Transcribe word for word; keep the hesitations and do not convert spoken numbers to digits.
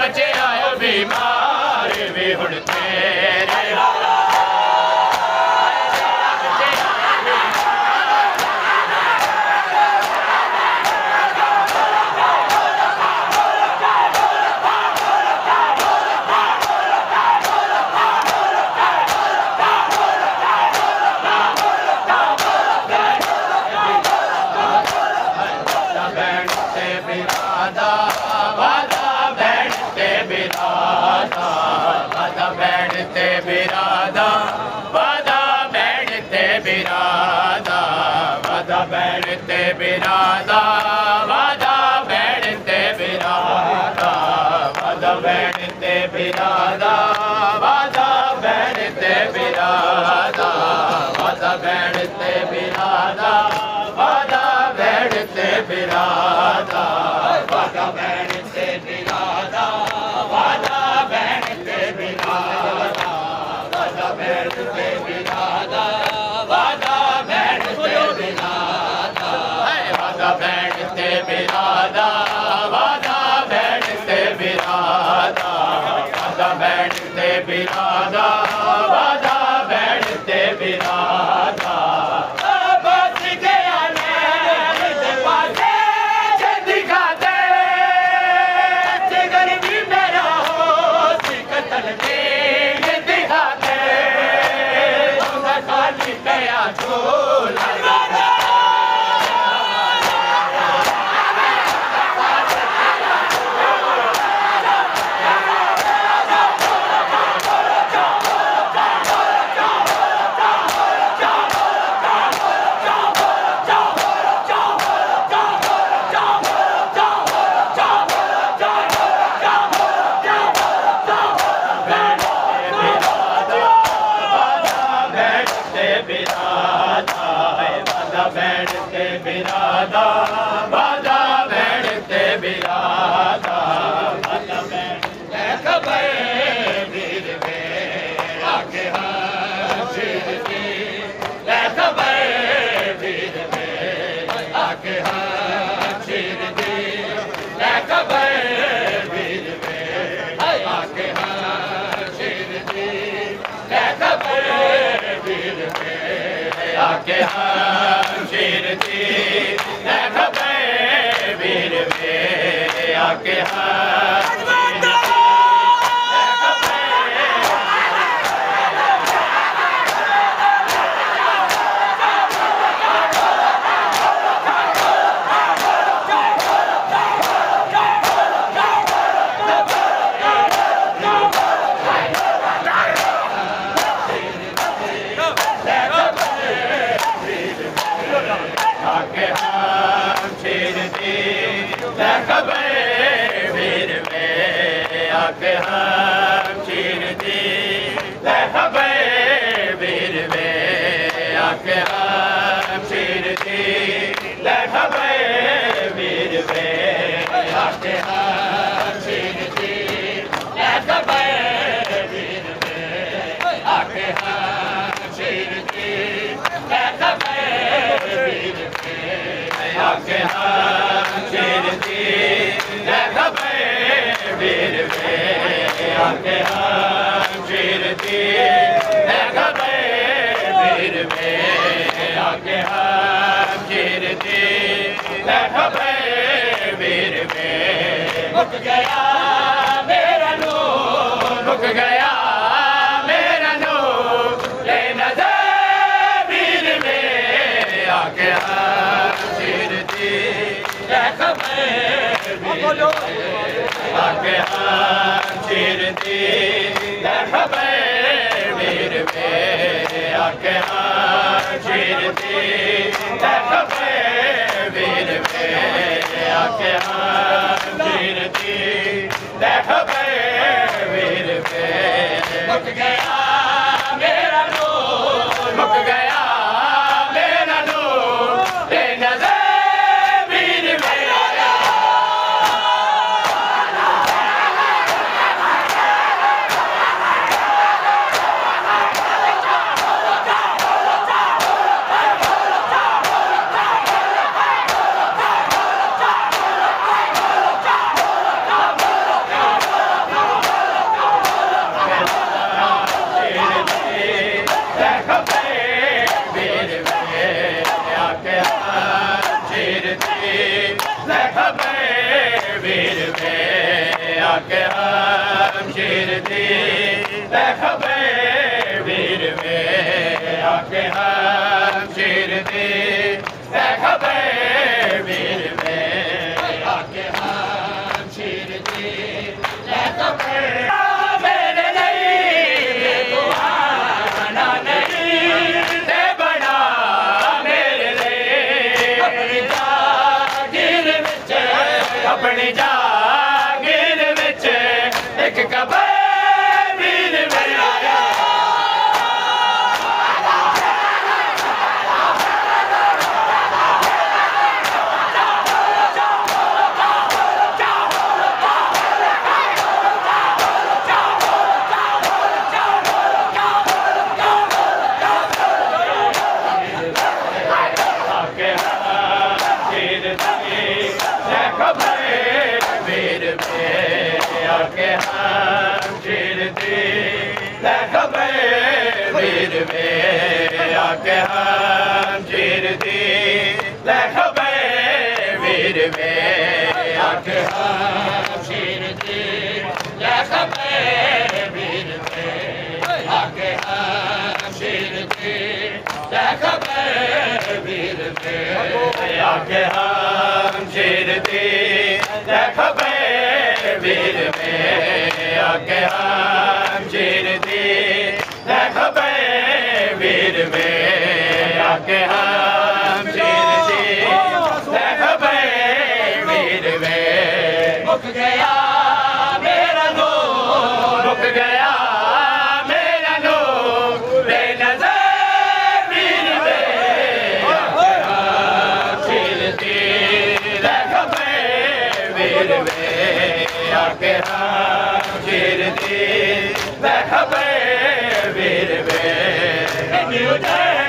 बचे आयो बीमार वे हुण तेरे बिरादा वादा बैठते बिरादा वादा बैठते बिरादा वादा बैठते बिरादा वादा बैठते बिरादा वादा बैठते बिरादा वादा बैठते बिरादा वादा बैठते बिरादा वादा बैठते बिरादा वादा बैठते बिरादा बैठते बिरादा वादा बैठते बिरादा वादा बैठते बिरादा वादा बैठते बिरादा वादा बैठते बिरादा वादा बैठते बिरादा बच गया ने पासे दिखाते गरीबी मेरा हो सिकतल दे गया झोला बैठते बिरादा वादा बैठते बिरादा वादा बैठते खबर वीर वे आके हाशिर की खबर वीर वे आके हाशिर की खबर वीर वे आके हाशिर की खबर वीर वे आके शेर थी खबर वीर वे आके खबर वीर वे आके हम शेर थी खबर वीर वे आके हम शेर थी खबर वीर वे आके हम शेर थी खबर वीर वे आके हम शेर थी खबर वीर वे आके हम शेर थी खबर वीर वे आके हम शेर थी खबर वीर वे आके हम शेर थी खबर वीर वे मुक गया मेरा नूर मुक गया मेरा नूर ले नजर वीर वे आके हम शेर थी खबर आके हम शेर थी खबर वीर वे आके हम शेर थी खबर वीर वे आके हम शेर थी खबर वीर वे मुक गया मेरा नूर मुक गया मेरा नूर ले नजर आके हम शेर दी खबे वीर में आके हम शेर दी खबे वीर में आके हम शेर दी खबे मेरे नहीं तुम्हारा नहीं ते बड़ा मेरे लिए अपनी जागीर विच अपनी जागीर विच एक कबे वीर मेरा वीर में आके हम शेर दी खबे वीर में आके हम शेर दी खबे वीर में आके हम शेर दी खबे वीर में आके हम शेर दी खबे वीर में आके हम शेर दी खबे वीर में आके हम शेर दी खबे वीर में आके हम शेर दी खबे वीर में मुक गया मेरा नूर मुक गया मेरा नूर बेनज़र वीर में हम शेर दी खबे वीर में आके हम शेर दी खबे वीर में